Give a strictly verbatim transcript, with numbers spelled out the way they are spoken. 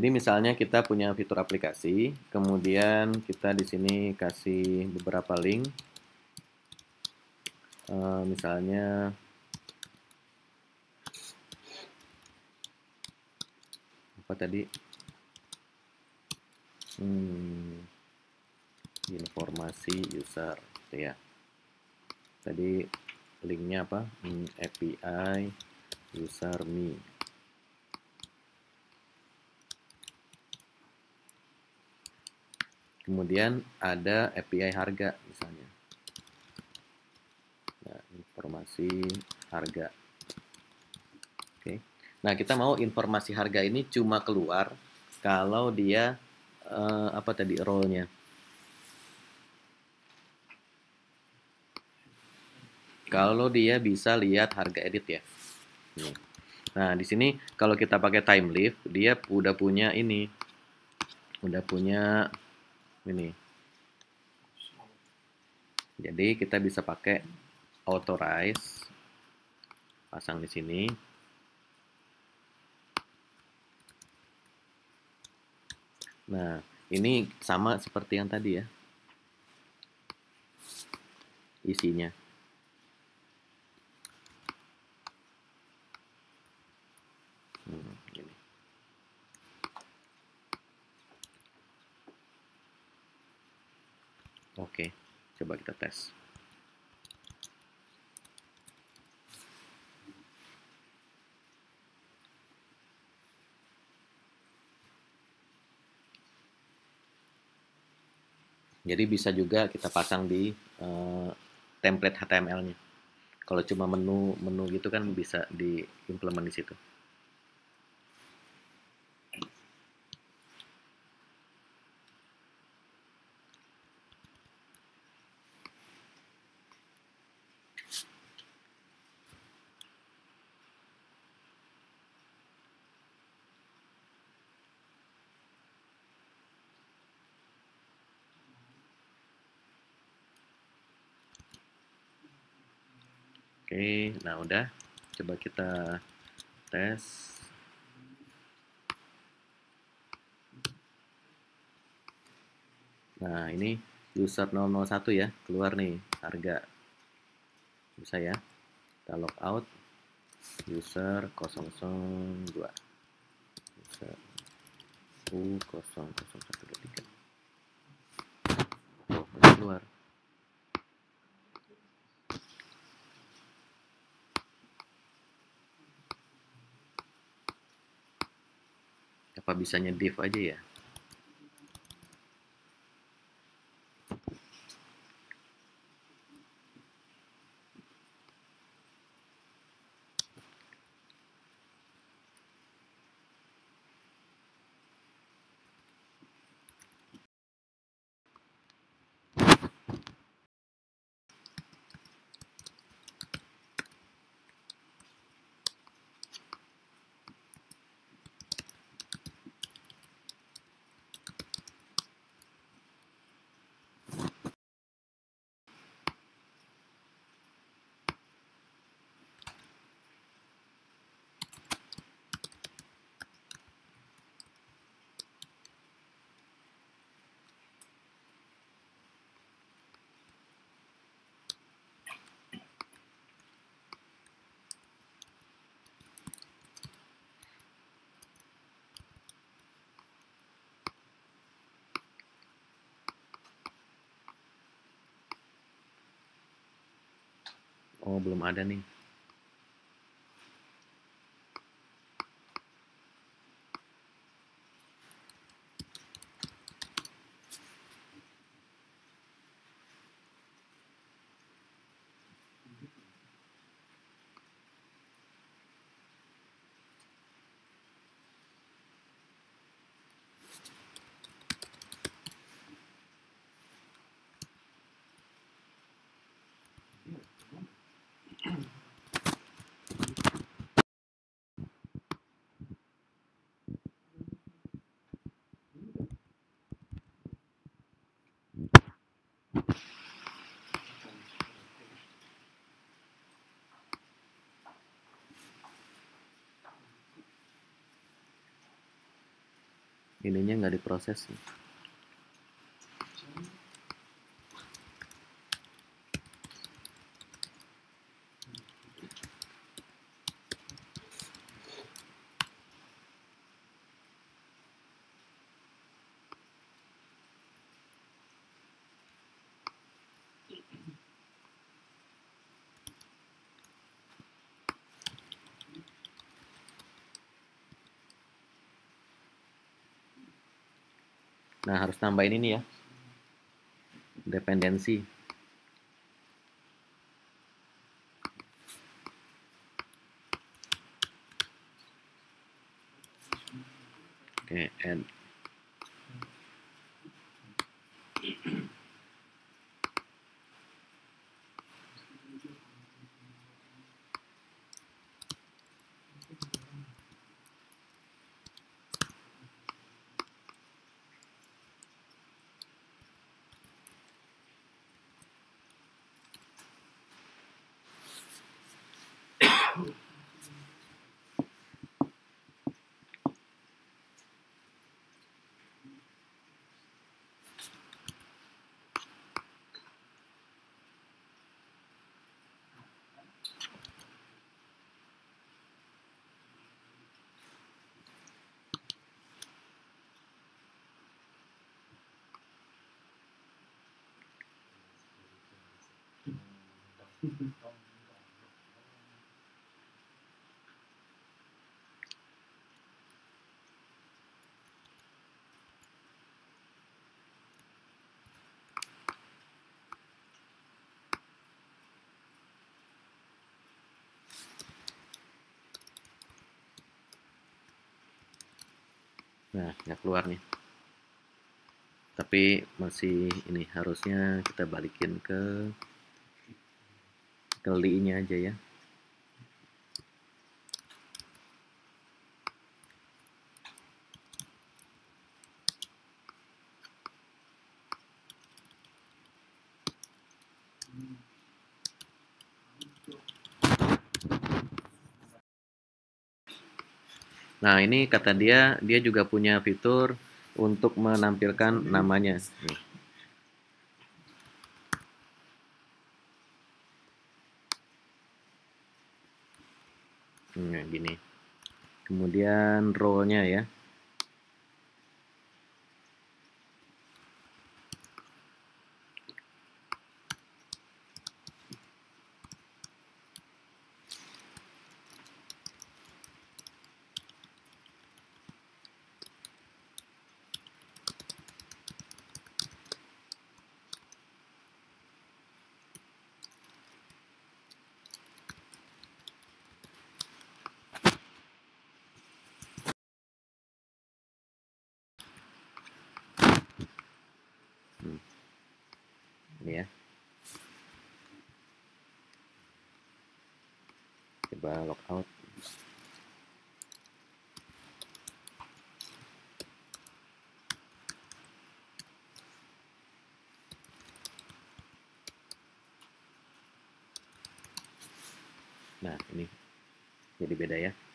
Jadi misalnya kita punya fitur aplikasi, kemudian kita di sini kasih beberapa link, uh, misalnya apa tadi? Hmm, informasi user, gitu ya. Tadi linknya apa? Hmm, A P I user me. Kemudian ada A P I harga misalnya. Nah, informasi harga. Oke. Nah, kita mau informasi harga ini cuma keluar kalau dia uh, apa tadi role-nya. Kalau dia bisa lihat harga edit ya. Nah, di sini kalau kita pakai time lift, dia udah punya ini. Udah punya ini. Jadi kita bisa pakai authorize, pasang di sini. Nah, ini sama seperti yang tadi ya, isinya. Hmm, ini. Oke, coba kita tes. Jadi bisa juga kita pasang di uh, template H T M L-nya. Kalau cuma menu menu gitu kan bisa diimplement di situ. Oke, nah udah. Coba kita tes. Nah, ini user nol nol satu ya, keluar nih harga. Bisa ya. Kita log out. User nol nol dua. User U nol nol satu dua tiga. Oh, masih keluar. Apa bisanya div aja ya? Oh, belum ada nih. ininya nggak diproses. Nah, harus tambahin ini ya, dependensi. Oke, add. Nah, nggak keluar nih. Tapi masih ini, harusnya kita balikin ke ke L D I-nya aja ya. Nah, ini kata dia, dia juga punya fitur untuk menampilkan namanya. Nih. Nah, gini. Kemudian role-nya ya. Hmm. Ini ya. Coba logout. Nah, ini jadi beda ya.